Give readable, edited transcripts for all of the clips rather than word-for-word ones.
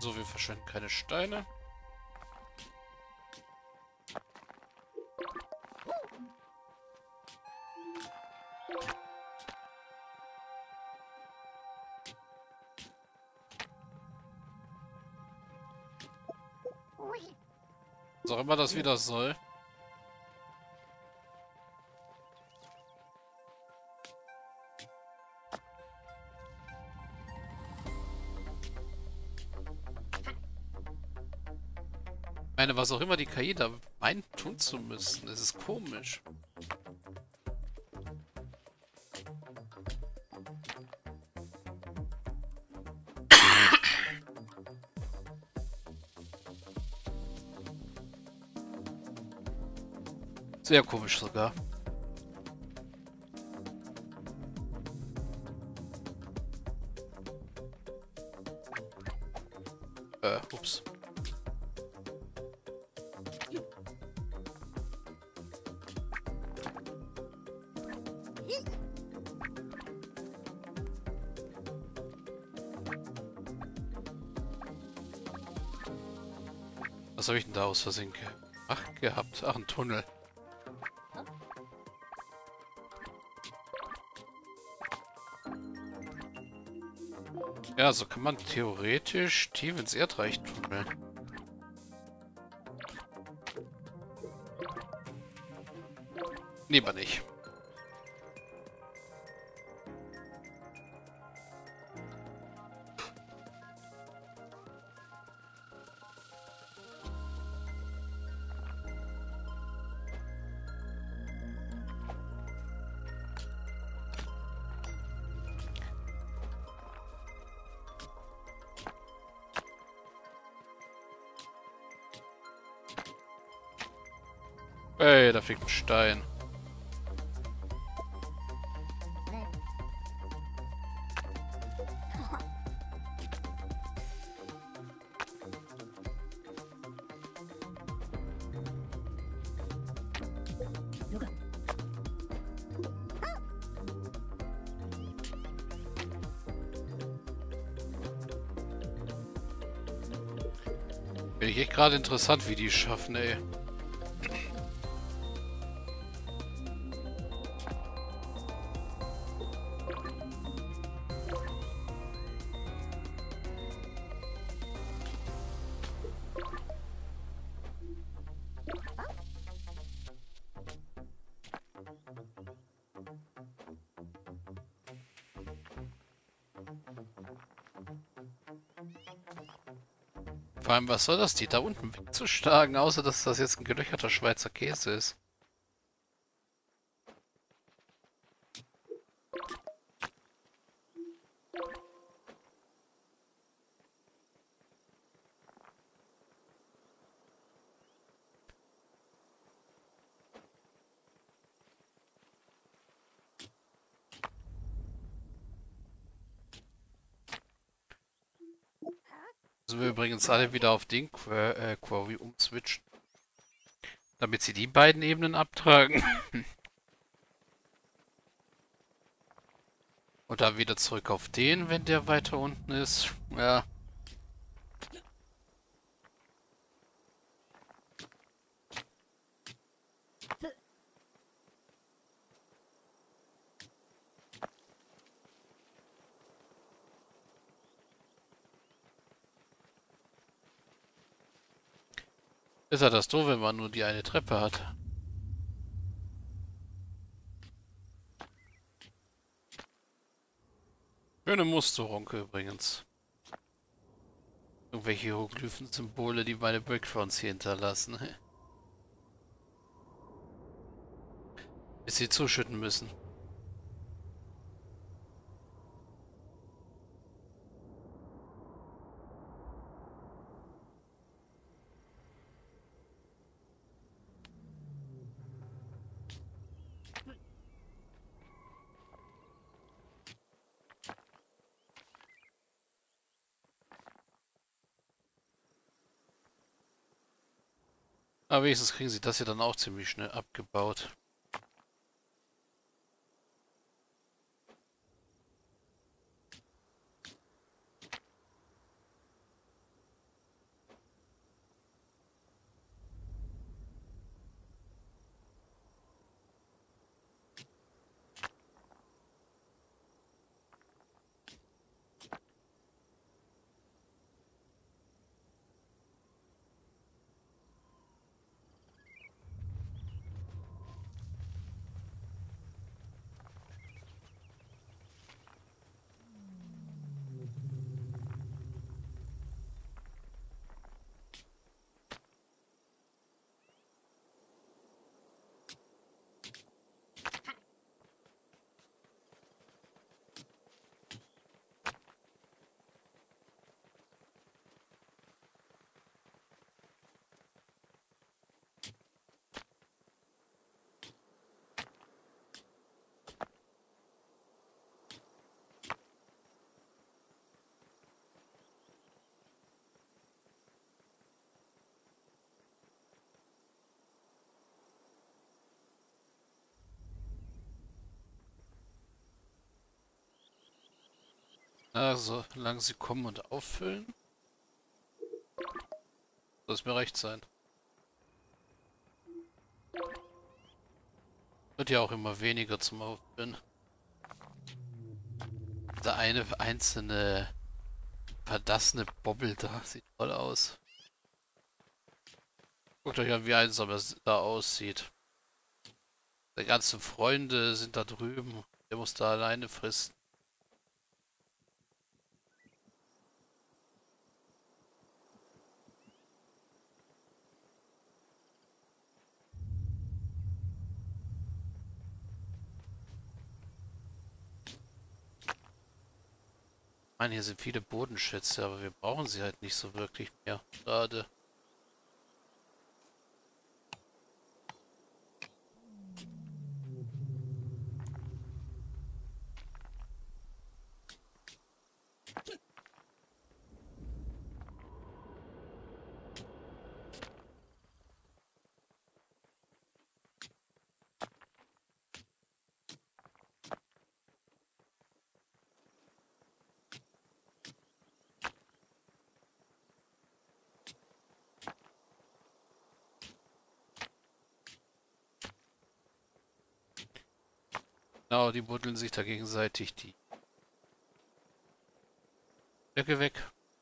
So, wir verschwenden keine Steine. Was auch immer das wieder soll. Ich meine, was auch immer die KI da meint, tun zu müssen, es ist komisch. Sehr komisch sogar. Ups. Was habe ich denn da aus Versehen gehabt? Ach, ein Tunnel. Ja, so kann man theoretisch tief ins Erdreich tunneln. Lieber nicht. Ey, da fliegt ein Stein. Finde ich echt gerade interessant, wie die es schaffen, ey. Vor allem, was soll das, die da unten wegzuschlagen, außer dass das jetzt ein gelöcherter Schweizer Käse ist. Müssen wir übrigens alle wieder auf den Quarry umswitchen, damit sie die beiden Ebenen abtragen. Und dann wieder zurück auf den, wenn der weiter unten ist. Ja. Ist ja das doof, wenn man nur die eine Treppe hat. Schöne Musterung übrigens. Irgendwelche Hieroglyphen-Symbole, die meine Backgrounds hier hinterlassen. Bis sie zuschütten müssen. Aber wenigstens kriegen sie das hier dann auch ziemlich schnell abgebaut. Also, solange sie kommen und auffüllen, soll es mir recht sein. Wird ja auch immer weniger zum Auffüllen. Der eine einzelne verdassene Bobbel da sieht toll aus. Guckt euch an, wie einsam es da aussieht. Seine ganzen Freunde sind da drüben. Der muss da alleine fristen. Ich meine, hier sind viele Bodenschätze, aber wir brauchen sie halt nicht so wirklich mehr. Gerade. Genau, die buddeln sich da gegenseitig die Blöcke weg.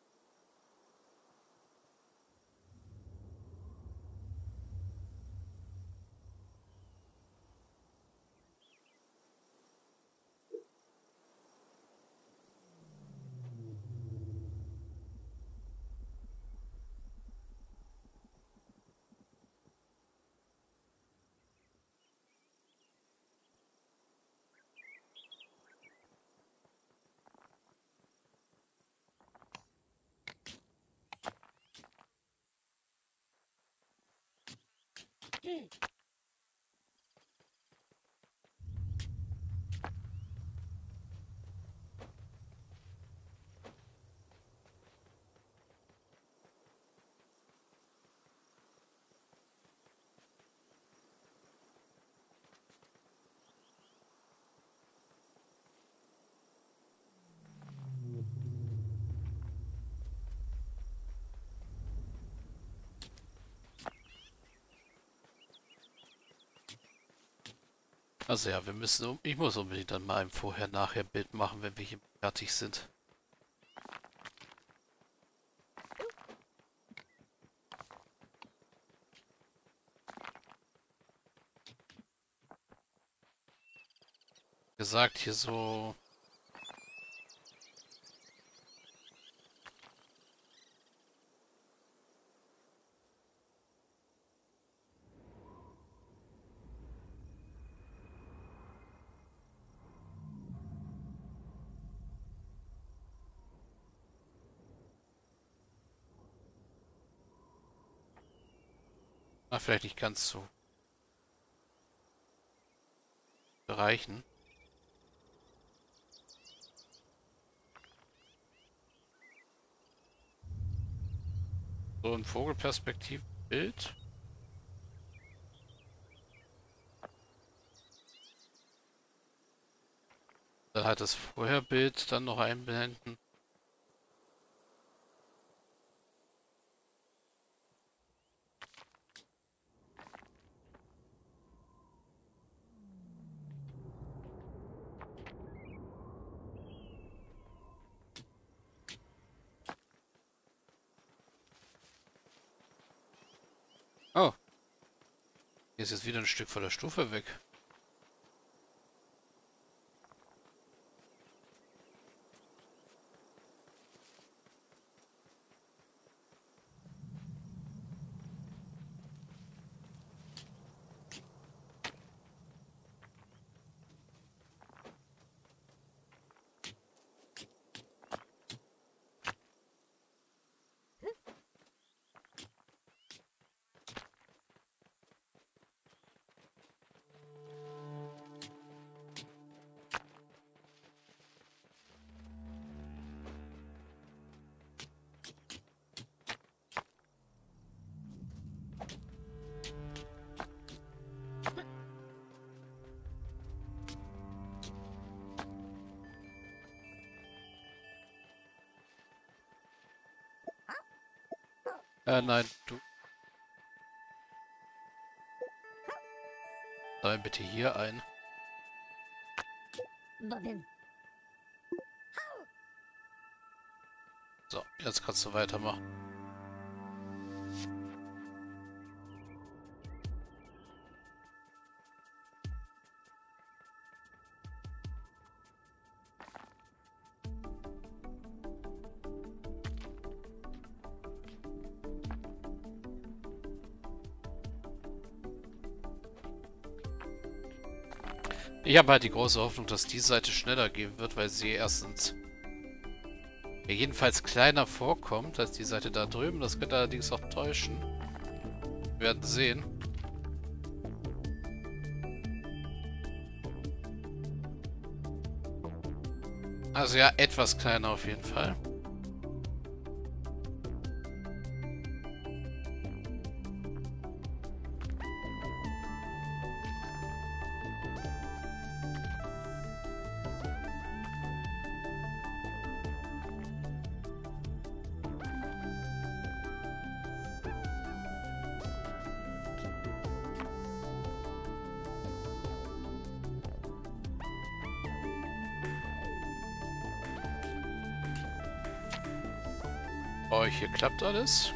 Also ja, wir müssen, ich muss unbedingt dann mal ein Vorher-Nachher-Bild machen, wenn wir hier fertig sind. Gesagt, hier so. Ah, vielleicht nicht ganz so bereichen. So ein Vogelperspektivbild. Dann halt das Vorherbild dann noch einblenden. Oh, hier ist jetzt wieder ein Stück von der Stufe weg. Nein, du. Nein, bitte hier ein. So, jetzt kannst du weitermachen. Ich habe halt die große Hoffnung, dass die Seite schneller gehen wird, weil sie erstens mir jedenfalls kleiner vorkommt als die Seite da drüben. Das könnte allerdings auch täuschen. Wir werden sehen. Also ja, etwas kleiner auf jeden Fall. Oh, hier klappt alles.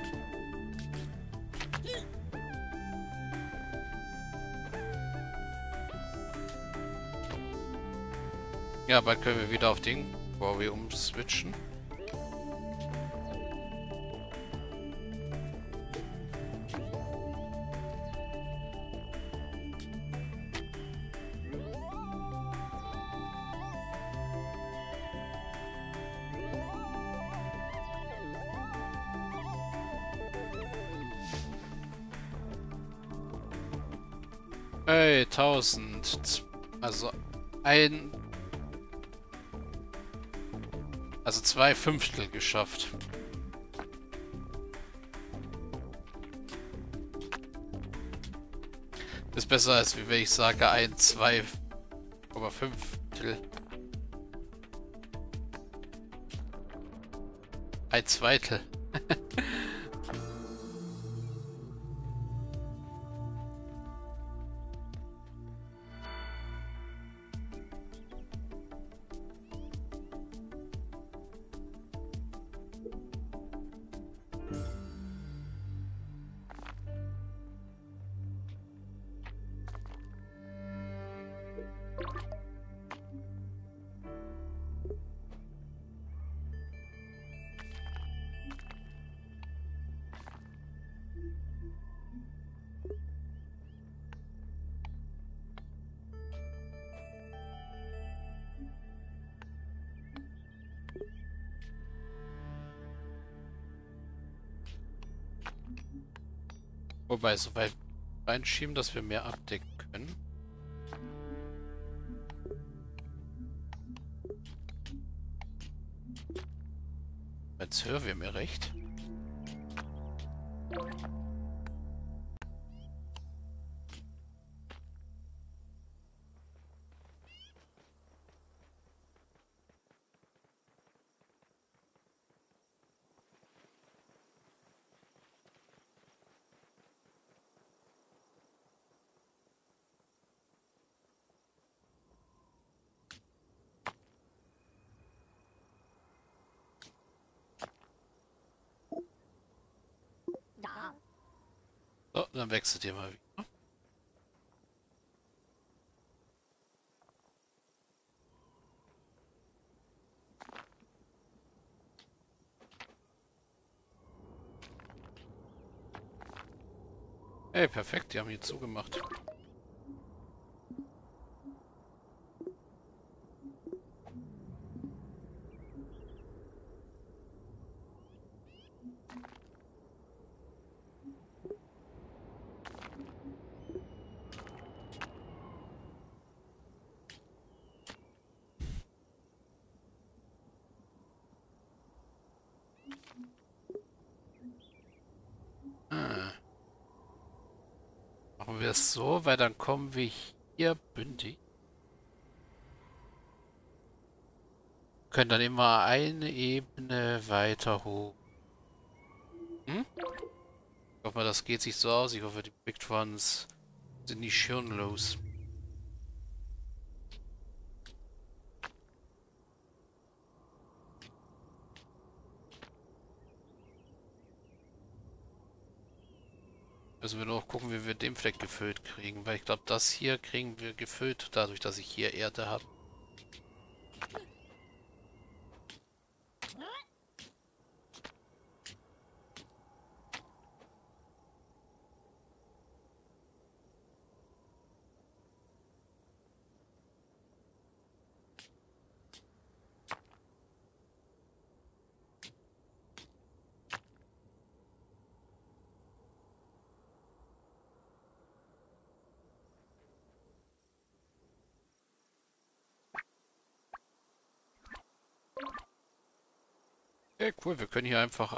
Ja, bald können wir wieder auf den Huawei umswitchen. Hey, 1000. Also also 2/5 geschafft. Ist besser, als wie wenn ich sage 2,5. 1/2. Wobei, so weit reinschieben, dass wir mehr abdecken können. Jetzt hören wir mir recht. So, dann wechselt ihr mal wieder. Ey, perfekt, die haben hier zugemacht. Ah. Machen wir es so, weil dann kommen wir hier bündig. Können dann immer eine Ebene weiter hoch. Hm? Ich hoffe mal, das geht sich so aus. Ich hoffe, die Big Ones sind nicht schirnlos. Müssen wir nur noch gucken, wie wir den Fleck gefüllt kriegen. Weil ich glaube, das hier kriegen wir gefüllt, dadurch, dass ich hier Erde habe. Okay, cool. Wir können hier einfach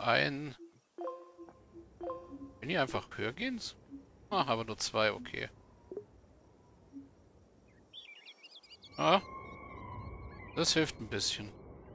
Können hier einfach höher gehen? Ah, aber nur zwei, okay. Ah, das hilft ein bisschen.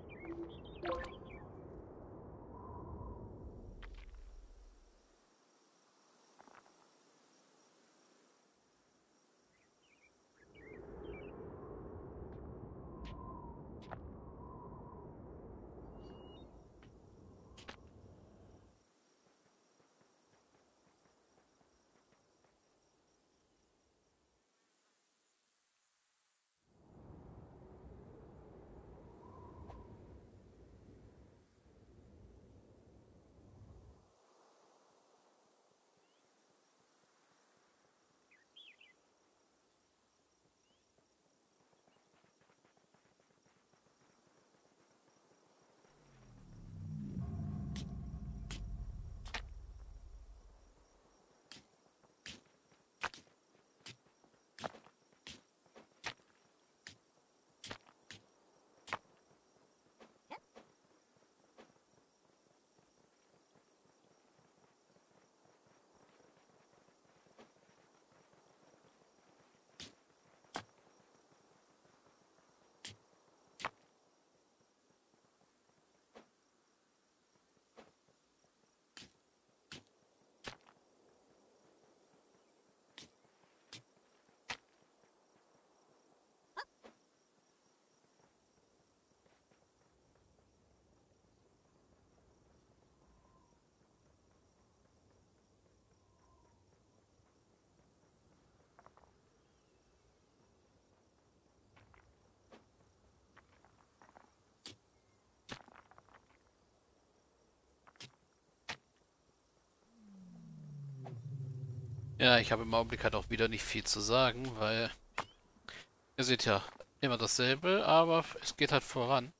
Ja, ich habe im Augenblick halt auch wieder nicht viel zu sagen, weil ihr seht ja immer dasselbe, aber es geht halt voran.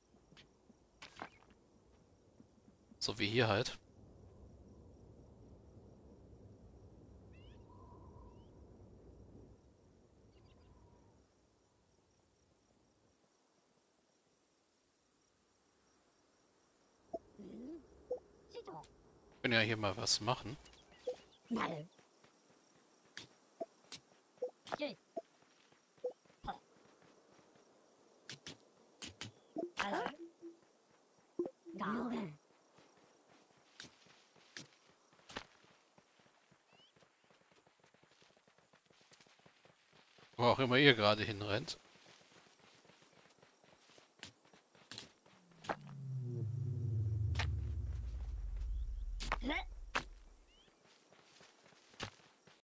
So wie hier halt. Können ja hier mal was machen. Wo auch immer ihr gerade hinrennt.